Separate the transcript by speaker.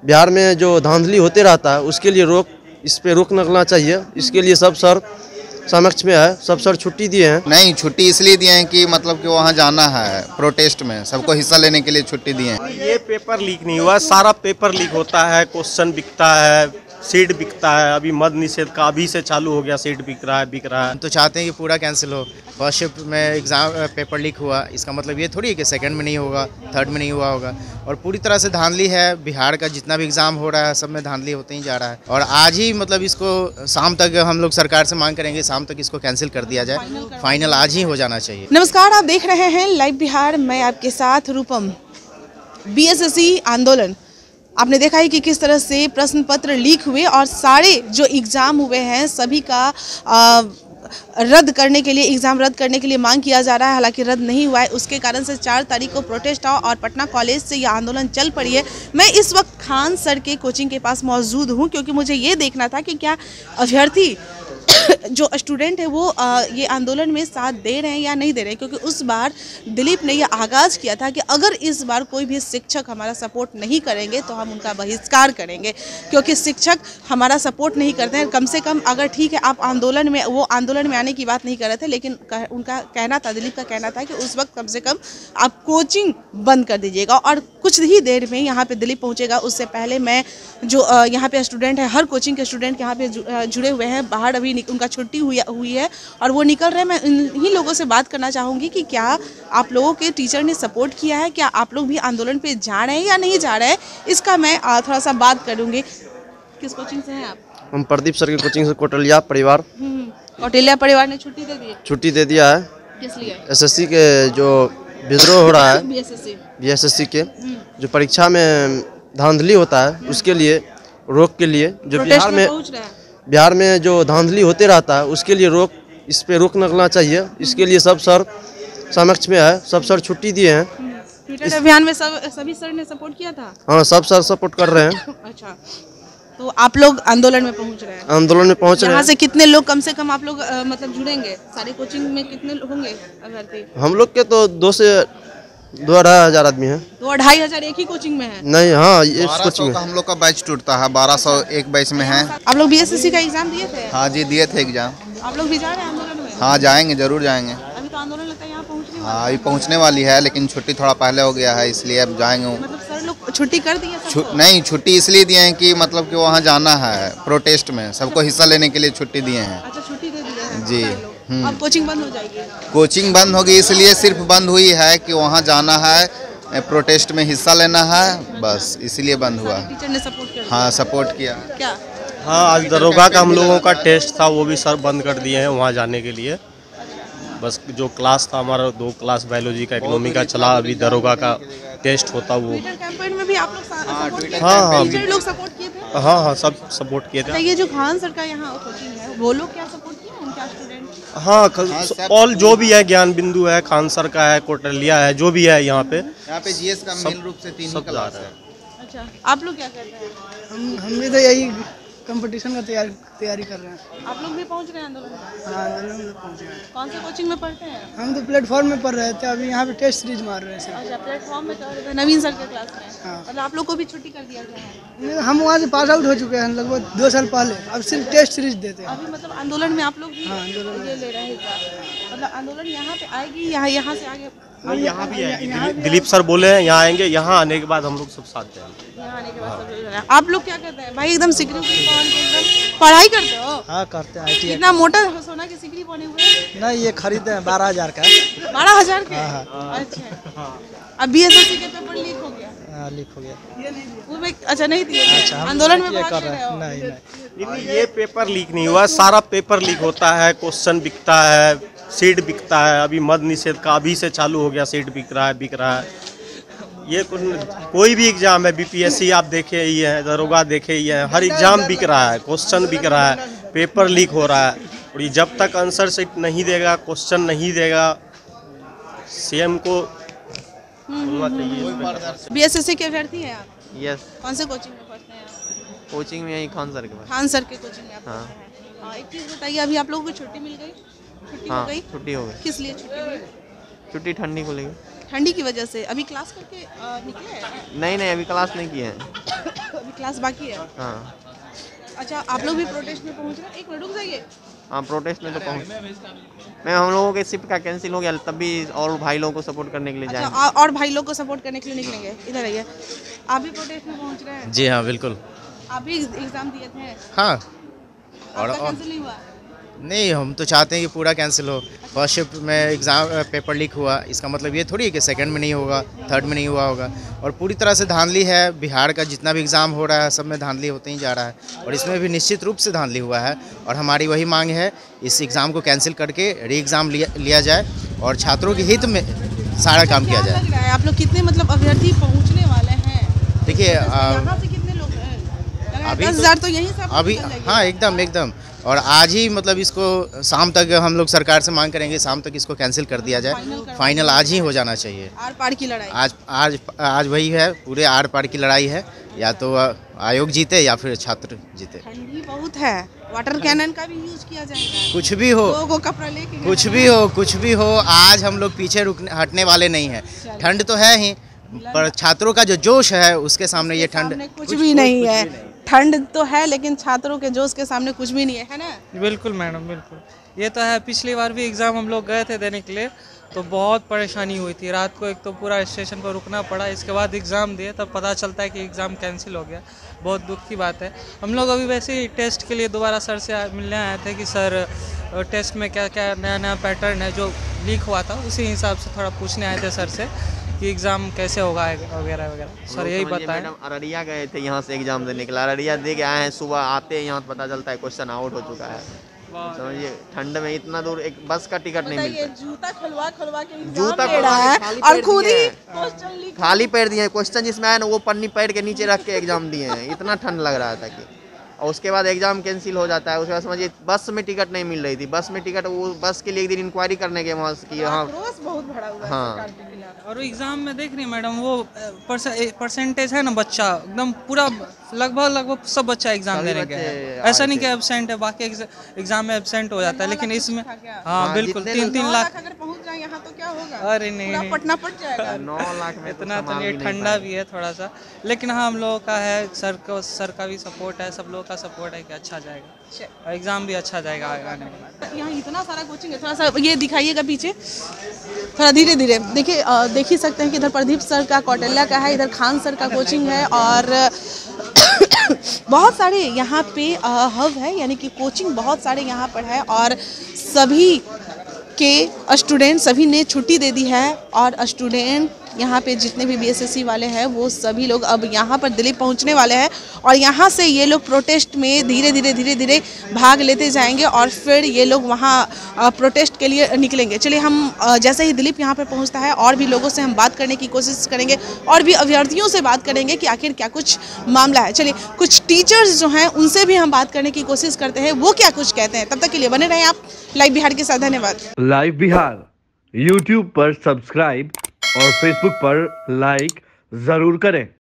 Speaker 1: बिहार में जो धांधली होते रहता है उसके लिए इस पे रोक लगना चाहिए। इसके लिए सब सर समक्ष में है, सब सर छुट्टी दिए हैं।
Speaker 2: नहीं, छुट्टी इसलिए दिए हैं कि मतलब कि वहाँ जाना है प्रोटेस्ट में, सबको हिस्सा लेने के लिए छुट्टी दिए हैं।
Speaker 3: ये पेपर लीक नहीं हुआ, सारा पेपर लीक होता है, क्वेश्चन बिकता है, सीट बिकता है। अभी मद निषेध का अभी से चालू हो गया, सीट बिक रहा है।
Speaker 4: हम तो चाहते हैं कि पूरा कैंसिल हो। फर्स्ट शिफ्ट में एग्ज़ाम पेपर लीक हुआ, इसका मतलब ये थोड़ी है कि सेकंड में नहीं होगा, थर्ड में नहीं हुआ होगा। और पूरी तरह से धांधली है, बिहार का जितना भी एग्ज़ाम हो रहा है सब में धांधली होते ही जा रहा है। और आज ही मतलब इसको शाम तक हम लोग सरकार से मांग करेंगे, शाम तक इसको कैंसिल कर दिया जाए। फाइनल आज ही हो जाना चाहिए।
Speaker 5: नमस्कार, आप देख रहे हैं लाइव बिहार, मैं आपके साथ रूपम। बीएसएससी आंदोलन, आपने देखा है कि किस तरह से प्रश्न पत्र लीक हुए और सारे जो एग्ज़ाम हुए हैं सभी का रद्द करने के लिए, एग्ज़ाम रद्द करने के लिए मांग किया जा रहा है। हालांकि रद्द नहीं हुआ है, उसके कारण से 4 तारीख को प्रोटेस्ट हुआ और पटना कॉलेज से यह आंदोलन चल पड़ी है। मैं इस वक्त खान सर के कोचिंग के पास मौजूद हूं क्योंकि मुझे ये देखना था कि क्या अभ्यर्थी जो स्टूडेंट है वो ये आंदोलन में साथ दे रहे हैं या नहीं दे रहे हैं। क्योंकि उस बार दिलीप ने यह आगाज़ किया था कि अगर इस बार कोई भी शिक्षक हमारा सपोर्ट नहीं करेंगे तो हम उनका बहिष्कार करेंगे, क्योंकि शिक्षक हमारा सपोर्ट नहीं करते हैं। कम से कम अगर ठीक है आप आंदोलन में आने की बात नहीं कर रहे थे, लेकिन उनका कहना था, दिलीप का कहना था कि उस वक्त कम से कम आप कोचिंग बंद कर दीजिएगा। और कुछ ही देर में यहाँ पर दिलीप पहुँचेगा। उससे पहले मैं जो यहाँ पे स्टूडेंट है, हर कोचिंग के स्टूडेंट यहाँ पे जुड़े हुए हैं, बाहर अभी उनका छुट्टी हुई है और वो निकल रहे हैं। मैं इन्हीं लोगों से बात करना चाहूँगी कि क्या आप लोगों के टीचर ने सपोर्ट किया है, क्या आप लोग भी आंदोलन पे जा रहे हैं या नहीं जा रहे हैं, इसका मैं थोड़ा सा बात करूँगी। किस कोचिंग से हैं आप?
Speaker 1: हम प्रदीप सर की कोचिंग से कोटलिया परिवार।
Speaker 5: कोटलिया परिवार ने छुट्टी दे दिया है। किस लिए?
Speaker 1: एसएससी के जो विद्रोह हो रहा है, बीएसएससी के जो परीक्षा में धांधली होता है उसके लिए रोक के लिए, जो बिहार में जो धांधली होते रहता है उसके लिए इस पे रोक लगना चाहिए। इसके लिए सब सर समक्ष में है, सब सर छुट्टी दिए हैं।
Speaker 5: ट्विटर अभियान में सभी सर ने सपोर्ट किया था।
Speaker 1: हाँ, सब सर सपोर्ट कर रहे हैं।
Speaker 5: अच्छा, तो आप लोग आंदोलन में पहुंच रहे हैं?
Speaker 1: आंदोलन में पहुंच रहे हैं।
Speaker 5: यहाँ से कितने लोग कम से कम आप लोग मतलब जुड़ेंगे? सारे कोचिंग में कितने होंगे अभ्यर्थी?
Speaker 1: हम लोग के तो 2 से 2-2.5 आदमी हैं।
Speaker 5: 2-2.5 एक ही कोचिंग में है?
Speaker 1: नहीं, हाँ, ये कोचिंग में
Speaker 2: हम लोग का बैच टूटता है, 1200 एक बैच में है।
Speaker 5: आप लोग बीएसएससी का एग्जाम दिए थे?
Speaker 2: हाँ जी, दिए थे एग्जाम।
Speaker 5: आप लोग भी जा रहे हैं आंदोलन में?
Speaker 2: हाँ, जाएंगे, जरूर जाएंगे।
Speaker 5: अभी तो आंदोलन लगता है यहाँ पहुँचने वाला है।
Speaker 2: हाँ, अभी पहुँचने वाली है, लेकिन छुट्टी थोड़ा पहले हो गया है, इसलिए अब जाएंगे।
Speaker 5: मतलब सर लोग छुट्टी कर दी है?
Speaker 2: नहीं, छुट्टी इसलिए दिए हैं कि मतलब कि वहाँ जाना है प्रोटेस्ट में, सबको हिस्सा लेने के लिए छुट्टी दिए हैं।
Speaker 5: अच्छा, छुट्टी दे दी है
Speaker 2: जी।
Speaker 5: अब कोचिंग बंद हो जाएगी?
Speaker 2: कोचिंग बंद होगी, इसलिए सिर्फ बंद हुई है कि वहाँ जाना है, प्रोटेस्ट में हिस्सा लेना है, बस इसलिए बंद हुआ।
Speaker 5: टीचर ने सपोर्ट किया?
Speaker 2: हाँ, सपोर्ट किया।
Speaker 5: क्या?
Speaker 3: हाँ, आज दरोगा का हम लोगों का टेस्ट था, वो भी सर बंद कर दिए हैं वहाँ जाने के लिए। बस जो क्लास था हमारा, 2 क्लास बायोलॉजी का, इकोनॉमी का चला, अभी दरोगा का टेस्ट होता वो।
Speaker 5: ट्विटर कैंपेन में भी आप लोग
Speaker 3: हाँ,
Speaker 5: टीचर लोग सपोर्ट किए थे?
Speaker 3: हाँ, सब सपोर्ट किए थे।
Speaker 5: ये जो खान सर का यहाँ कोचिंग है, वो लोग क्या सपोर्ट किए, उनका स्टूडेंट?
Speaker 3: हाँ, ऑल जो भी है, ज्ञान बिंदु है, खान सर का है, कोटलिया है, जो भी है यहाँ पे
Speaker 2: जीएस का मेन रूप से 3 क्लास है।
Speaker 5: अच्छा, आप लोग क्या कर रहे हैं?
Speaker 6: हम भी तो यही कंपटीशन का तैयारी कर रहे हैं।
Speaker 5: आप लोग भी पहुंच रहे हैं आंदोलन में?
Speaker 6: हाँ, आंदोलन में पहुंचे हैं।
Speaker 5: कौन से कोचिंग में पढ़ते हैं?
Speaker 6: हम तो प्लेटफॉर्म में पढ़ रहे थे, अभी यहाँ पे टेस्ट सीरीज मार रहे हैं।
Speaker 5: अच्छा, प्लेटफॉर्म में कर रहे थे, नवीन सर के क्लास में?
Speaker 6: हाँ।
Speaker 5: मतलब आप लोग को भी छुट्टी कर दिया गया है?
Speaker 6: हम वहाँ से पास आउट हो चुके हैं लगभग 2 साल पहले, अब सिर्फ टेस्ट सीरीज देते हैं।
Speaker 5: अभी मतलब आंदोलन में आप लोग भी
Speaker 6: हाँ, आंदोलन
Speaker 5: ये ले रहे हैं? मतलब आंदोलन यहाँ पे आएगी, यहाँ से आगे?
Speaker 3: यहाँ भी आएगी। दिलीप सर बोले हैं यहाँ आएंगे, यहाँ आने के बाद हम लोग सब साथ जाएंगे।
Speaker 5: यहाँ आने के बाद सब लोग। आप लोग क्या करते हैं भाई? एकदम सिकरी पहन के एकदम पढ़ाई करते हो?
Speaker 6: हाँ, करते हैं। IT
Speaker 5: इतना मोटा सोना की सिकरी पहने हुए?
Speaker 6: नहीं, ये खरीदे हैं 12,000 का।
Speaker 5: 12,000 के? अच्छा, अब बीएसएससी के पेपर लीक हो गया?
Speaker 6: लीक हो गया।
Speaker 5: वो में अच्छा नहीं दिए? आंदोलन में भाग रहे हो?
Speaker 3: नहीं, ये पेपर लीक नहीं हुआ, सारा पेपर लीक होता है, क्वेश्चन बिकता है, सीट बिकता है। अभी मद निषेध का अभी से चालू हो गया, सीट बिक रहा है। ये कोई भी एग्जाम है, बीपीएससी आप देखे ही है, दरोगा देखे ही है, हर एग्जाम बिक रहा है, क्वेश्चन बिक रहा है, पेपर लीक हो रहा है। और ये जब तक आंसर शीट नहीं देगा, क्वेश्चन नहीं देगा, सीएम को बोलना चाहिए।
Speaker 5: बीएसएससी के अभ्यर्थी हैं आप?
Speaker 7: यस।
Speaker 5: कौन से कोचिंग में पढ़ते हैं आप?
Speaker 7: कोचिंग में यही खान सर के पास।
Speaker 5: खान सर के कोचिंग में आप पढ़ते हैं? एक चीज़ बताइए, अभी आप लोगों को छुट्टी मिल गई? छुट्टी हो गई?
Speaker 7: छुट्टी हो गई।
Speaker 5: किस लिए छुट्टी हुई?
Speaker 7: छुट्टी ठंडी को लेकर।
Speaker 5: ठंडी की वजह से अभी क्लास करके निकले हैं?
Speaker 7: नहीं अभी क्लास नहीं किए हैं।
Speaker 5: अभी क्लास बाकी है।
Speaker 7: हाँ
Speaker 5: अच्छा, आप लोग भी प्रोटेस्ट में पहुंच रहे हैं? एक मिनट रुक जाइए।
Speaker 7: हाँ प्रोटेस्ट में तो पहुँच मैं हम लोगों के शिफ्ट का कैंसिल हो गया, तब भी और भाई लोगों को सपोर्ट करने के लिए जाएंगे।
Speaker 5: अच्छा, और भाई लोग को सपोर्ट करने के लिए निकलेंगे। इधर आइए, आप भी प्रोटेस्ट में पहुंच रहे हैं?
Speaker 4: जी हाँ बिल्कुल।
Speaker 5: आप भी एग्जाम दिए थे?
Speaker 4: हाँ
Speaker 5: और कैंसिल नहीं हुआ?
Speaker 4: नहीं, हम तो चाहते हैं कि पूरा कैंसिल हो। फर्स्ट शिफ्ट में एग्ज़ाम पेपर लीक हुआ, इसका मतलब ये थोड़ी है कि सेकंड में नहीं होगा, थर्ड में नहीं हुआ होगा। और पूरी तरह से धांधली है। बिहार का जितना भी एग्ज़ाम हो रहा है सब में धांधली होते ही जा रहा है और इसमें भी निश्चित रूप से धांधली हुआ है। और हमारी वही मांग है, इस एग्ज़ाम को कैंसिल करके री एग्ज़ाम लिया जाए और छात्रों के हित में सारा काम किया जाए।
Speaker 5: लग रहा है आप लोग कितने मतलब अभ्यर्थी पहुँचने वाले हैं?
Speaker 4: देखिए
Speaker 5: यहाँ से कितने लोग हैं?
Speaker 4: अभी
Speaker 5: 10,000 तो यहीं से
Speaker 4: अभी हाँ एकदम। और आज ही मतलब इसको शाम तक हम लोग सरकार से मांग करेंगे, शाम तक इसको कैंसिल कर दिया जाए। फाइनल आज ही हो जाना चाहिए।
Speaker 5: आर पार की लड़ाई
Speaker 4: आज वही है, पूरे आर पार की लड़ाई है। या तो आयोग जीते या फिर छात्र जीते।
Speaker 5: ठंडी बहुत है, वाटर कैनन का भी यूज किया जाएगा।
Speaker 4: कुछ भी हो,
Speaker 5: लोगों कपड़ा लेके
Speaker 4: कुछ भी हो, आज हम लोग पीछे हटने वाले नहीं हैं। ठंड तो है ही, पर छात्रों का जो जोश है उसके सामने ये ठंड
Speaker 5: कुछ भी नहीं है। ठंड तो है लेकिन छात्रों के जोश के सामने कुछ भी नहीं है ना?
Speaker 8: बिल्कुल मैडम, बिल्कुल। ये तो है, पिछली बार भी एग्ज़ाम हम लोग गए थे देने के लिए तो बहुत परेशानी हुई थी। रात को एक तो पूरा स्टेशन पर रुकना पड़ा, इसके बाद एग्ज़ाम दिए तब पता चलता है कि एग्ज़ाम कैंसिल हो गया। बहुत दुख की बात है। हम लोग अभी वैसे ही टेस्ट के लिए दोबारा सर से मिलने आए थे कि सर टेस्ट में क्या क्या नया पैटर्न है जो लीक हुआ था, उसी हिसाब से थोड़ा पूछने आए थे सर से कि एग्ज़ाम कैसे होगा वगैरह वगैरह। सर यही बताएं।
Speaker 7: मैडम अररिया गए थे यहाँ से एग्ज़ाम देने के लिए, अररिया दे के आए हैं, सुबह आते हैं यहाँ पता चलता है क्वेश्चन आउट हो चुका है। समझिए ठंड में इतना दूर एक बस का टिकट नहीं मिलता।
Speaker 5: जूता खुलवा के
Speaker 7: जूता
Speaker 5: दे रहा है और खुद ही क्वेश्चन लीक
Speaker 7: खाली पैर दिए हैं। क्वेश्चन जिसमें आया ना वो पन्नी पैर के नीचे रख के एग्जाम दिए हैं। इतना ठंड लग रहा था कि, और उसके बाद एग्जाम कैंसिल हो जाता है। उसके बाद समझिए बस में टिकट नहीं मिल रही थी। बस में टिकट, वो बस के लिए एक दिन इंक्वायरी करने के वहाँ की, हाँ
Speaker 5: बहुत भरा हुआ है
Speaker 7: हाँ।
Speaker 8: और एग्ज़ाम में देख रही मैडम वो परसेंटेज है ना, बच्चा एकदम पूरा लगभग सब बच्चा एग्ज़ाम देने के हैं। ऐसा नहीं कि एब्सेंट है, बाकी एग्ज़ाम में एब्सेंट हो जाता है, लेकिन इसमें हाँ बिल्कुल 3-3 लाख
Speaker 5: अगर पहुंच जाए यहाँ तो क्या होगा?
Speaker 8: अरे नहीं
Speaker 5: पटना पट जाएगा।
Speaker 7: 9 लाख में
Speaker 8: इतना तो नहीं, ठंडा भी है थोड़ा सा, लेकिन हाँ हम लोगों का है, सर का भी सपोर्ट है, सब लोगों का सपोर्ट है कि अच्छा जाएगा, एग्ज़ाम भी अच्छा जाएगा आने में।
Speaker 5: यहाँ इतना सारा कोचिंग है, थोड़ा सा ये दिखाइएगा पीछे, थोड़ा धीरे धीरे देखिए। देख ही सकते हैं कि इधर प्रदीप सर का, कौटिल्या का है, इधर खान सर का कोचिंग है और बहुत सारे यहाँ पे हब है, यानी कि कोचिंग बहुत सारे यहाँ पर है और सभी के स्टूडेंट, सभी ने छुट्टी दे दी है और स्टूडेंट यहाँ पे जितने भी बीएसएससी वाले हैं वो सभी लोग अब यहाँ पर दिल्ली पहुँचने वाले हैं और यहाँ से ये लोग प्रोटेस्ट में धीरे धीरे भाग लेते जाएंगे और फिर ये लोग वहाँ प्रोटेस्ट के लिए निकलेंगे। चलिए हम जैसे ही दिलीप यहाँ पर पहुँचता है और भी लोगों से हम बात करने की कोशिश करेंगे और भी अभ्यर्थियों से बात करेंगे कि आखिर क्या कुछ मामला है। चलिए कुछ टीचर्स जो हैं उनसे भी हम बात करने की कोशिश करते हैं, वो क्या कुछ कहते हैं। तब तक के लिए बने रहें आप लाइव बिहार के साथ। धन्यवाद।
Speaker 9: लाइव बिहार यूट्यूब पर सब्सक्राइब और फेसबुक पर लाइक जरूर करें।